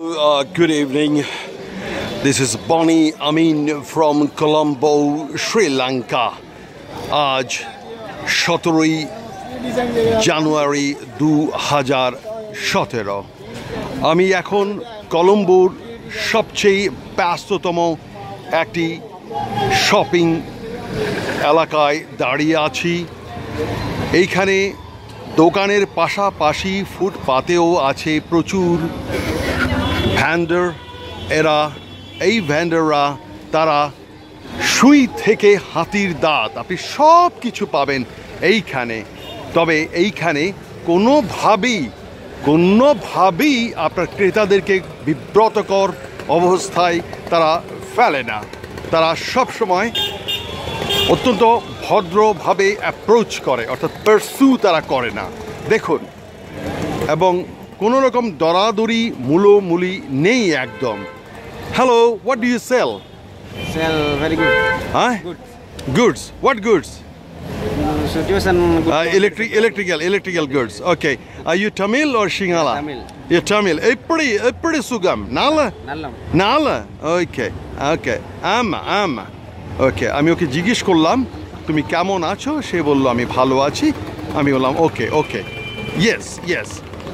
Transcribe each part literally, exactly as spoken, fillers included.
Uh, good evening. This is Bonnie Amin from Colombo, Sri Lanka. আজ সতেরোই জানুয়ারি দু হাজার সতেরো আমি এখন কলম্বোর সবচেয়ে ব্যস্ততম একটি শপিং এলাকায় দাঁড়িয়ে আছি। এইখানে দোকানের পাশাপাশি ফুটপাতেও আছে প্রচুর ভ্যান্ডার। এরা এই ভ্যান্ডাররা তারা সুই থেকে হাতির দাঁত আপনি সব কিছু পাবেন এইখানে। তবে এইখানে কোনোভাবেই কোনোভাবেই আপনার ক্রেতাদেরকে বিব্রতকর অবস্থায় তারা ফেলে না। তারা সবসময় অত্যন্ত ভদ্রভাবে অ্যাপ্রোচ করে, অর্থাৎ পার্সু তারা করে না দেখুন। এবং কোনো রকম দরাদরি মূলোমূলি নেই একদম। Hello, what do you sell? Sell very good. Huh? Good. Goods. What goods? Situation good. Uh, electric, electrical, electrical goods. Okay. Are you Tamil or Sinhala? Tamil. You're Tamil. Epdi, epdi sugam. Nala? Nallam. Nala? Okay. Okay. Amma, amma. Okay. আমি ওকে জিজ্ঞেস করলাম তুমি কেমন আছো, সে বলল আমি ভালো আছি। আমি বললাম ওকে ওকে ইয়েস ইয়েস।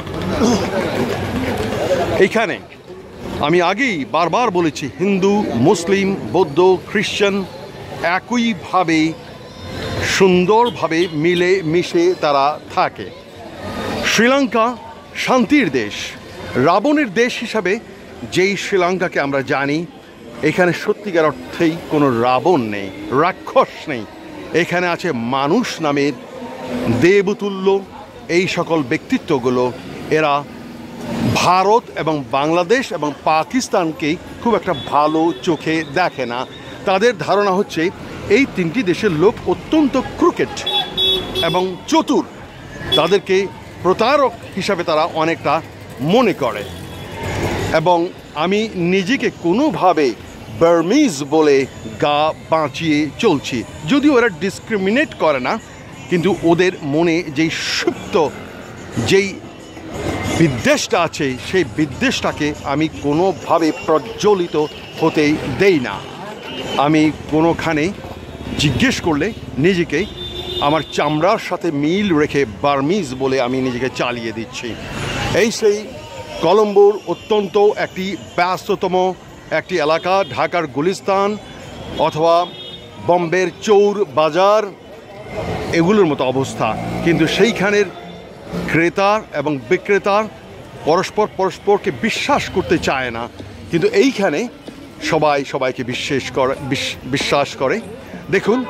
এইখানে আমি আগেই বারবার বলেছি হিন্দু, মুসলিম, বৌদ্ধ, খ্রিশ্চান একইভাবে সুন্দরভাবে মিলে মিশে তারা থাকে। শ্রীলঙ্কা শান্তির দেশ, রাবণের দেশ হিসাবে যেই শ্রীলঙ্কাকে আমরা জানি, এখানে সত্যিকার অর্থেই কোনো রাবণ নেই, রাক্ষস নেই। এখানে আছে মানুষ নামের দেবতুল্য এই সকল ব্যক্তিত্বগুলো। এরা ভারত এবং বাংলাদেশ এবং পাকিস্তানকে খুব একটা ভালো চোখে দেখে না। তাদের ধারণা হচ্ছে এই তিনটি দেশের লোক অত্যন্ত ক্রুকেট এবং চতুর, তাদেরকে প্রতারক হিসাবে তারা অনেকটা মনে করে। এবং আমি নিজেকে কোনোভাবে বার্মিজ বলে গা বাঁচিয়ে চলছি, যদিও ওরা ডিসক্রিমিনেট করে না, কিন্তু ওদের মনে যেই সুপ্ত যেই বিদ্বেষটা আছে সেই বিদ্বেষটাকে আমি কোনোভাবে প্রজ্বলিত হতে দেই না। আমি কোনোখানে জিজ্ঞেস করলে নিজেকে আমার চামড়ার সাথে মিল রেখে বার্মিজ বলে আমি নিজেকে চালিয়ে দিচ্ছি। এই সেই কলম্বোর অত্যন্ত একটি ব্যস্ততম একটি এলাকা, ঢাকার গুলিস্তান অথবা বম্বের চৌর বাজার এগুলোর মতো অবস্থা। কিন্তু সেইখানের ক্রেতার এবং বিক্রেতার পরস্পর পরস্পরকে বিশ্বাস করতে চায় না, কিন্তু এইখানে সবাই সবাইকে বিশ্বাস করে বিশ্বাস করে দেখুন।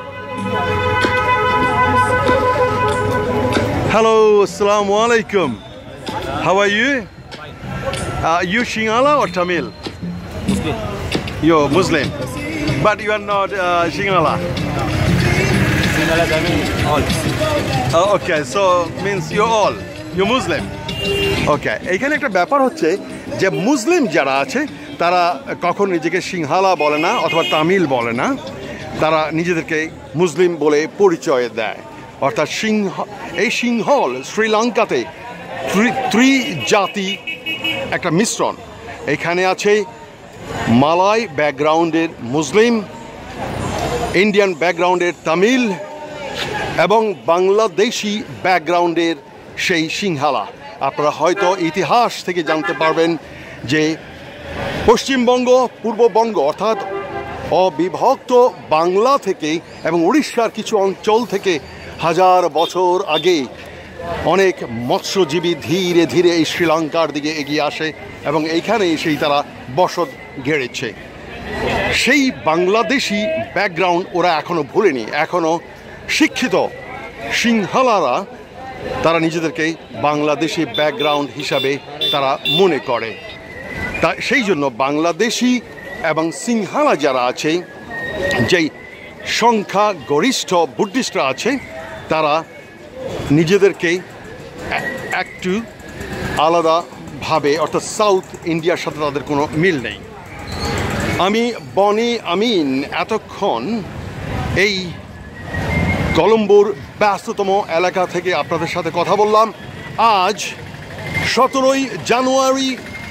হ্যালো, আসসালামু আলাইকুম। How are you? You Sinhala or Tamil? Muslim. You're Muslim, but you are not uh, Sinhala. Sinhala, Tamil, all. Uh, okay, so means you're all you're Muslim. Okay, এইখানে একটা ব্যাপার হচ্ছে যে মুসলিম যারা আছে তারা কখন নিজেকে সিংহালা বলে না অথবা তামিল বলে না, তারা নিজেদেরকে মুসলিম বলে পরিচয় দেয়। অর্থাৎ সিংহ এই সিংহল শ্রীলঙ্কাতে ত্রিজাতি একটা মিশ্রণ। এখানে আছে মালয় ব্যাকগ্রাউন্ডের মুসলিম, ইন্ডিয়ান ব্যাকগ্রাউন্ডের তামিল এবং বাংলাদেশি ব্যাকগ্রাউন্ডের সেই সিংহালা। আপনারা হয়তো ইতিহাস থেকে জানতে পারবেন যে পশ্চিমবঙ্গ, পূর্ববঙ্গ অর্থাৎ অবিভক্ত বাংলা থেকে এবং উড়িষ্যার কিছু অঞ্চল থেকে হাজার বছর আগে অনেক মৎস্যজীবী ধীরে ধীরে এই শ্রীলঙ্কার দিকে এগিয়ে আসে এবং এইখানে এসেই তারা বসত গেড়েছে। সেই বাংলাদেশি ব্যাকগ্রাউন্ড ওরা এখনও ভুলেনি। এখনও শিক্ষিত সিংহালারা তারা নিজেদেরকে বাংলাদেশি ব্যাকগ্রাউন্ড হিসাবে তারা মনে করে। তা সেই জন্য বাংলাদেশি এবং সিংহালা যারা আছে, যেই সংখ্যা গরিষ্ঠ বুদ্ধিস্টরা আছে, তারা নিজেদেরকে একটু আলাদাভাবে, অর্থাৎ সাউথ ইন্ডিয়ার সাথে তাদের কোনো মিল নেই। আমি বনি আমিন এতক্ষণ এই কলম্বোর ব্যস্ততম এলাকা থেকে আপনাদের সাথে কথা বললাম। আজ সতেরোই জানুয়ারি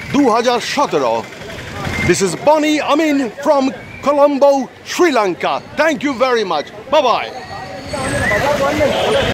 দু হাজার সতেরো। This is Bonnie Amin from Colombo, Sri Lanka. Thank you very much. Bye-bye.